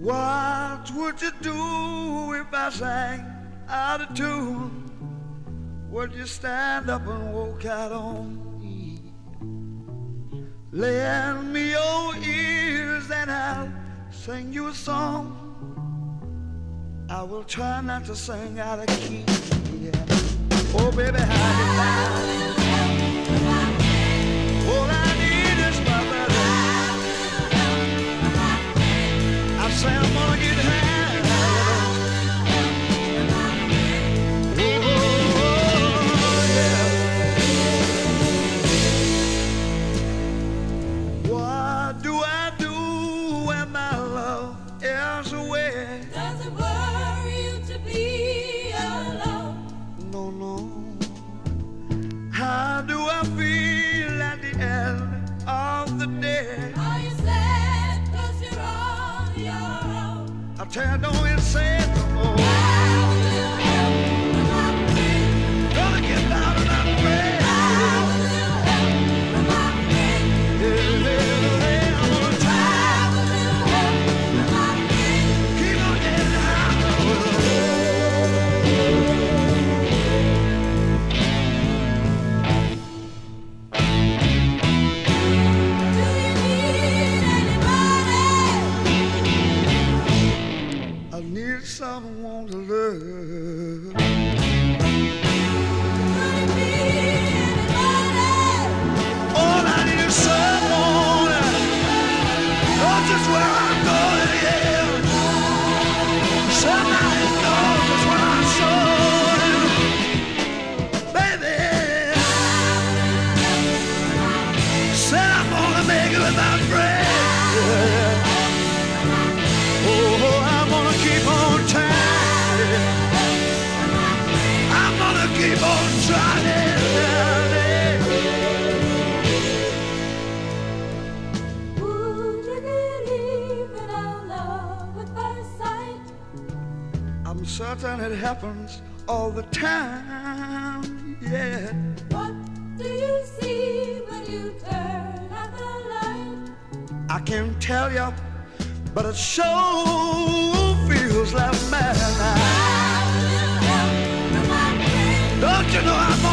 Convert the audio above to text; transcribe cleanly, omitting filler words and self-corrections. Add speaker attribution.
Speaker 1: What would you do if I sang out of tune? Would you stand up and walk out on me? Lend me your ears and I'll sing you a song. I will try not to sing out of key. Yeah. Oh baby, how you like? All I need is my brother. I say I'm gonna get high. Tell don't it say it no more. Gonna get down and I'm afraid. I'm gonna try. Keep on getting high. Someone to love. All I need is someone. Knows just where I'm going, yeah. Somebody knows just where I'm going, baby. Said I'm gonna make it with my friend. Oh, I'm gonna keep on trying. I'm gonna keep on trying.
Speaker 2: Would you believe in our love at first sight?
Speaker 1: I'm certain it happens all the time, yeah.
Speaker 2: What do you see when you turn out the light?
Speaker 1: I can't tell you, but it sure feels like madness. Don't you know I'm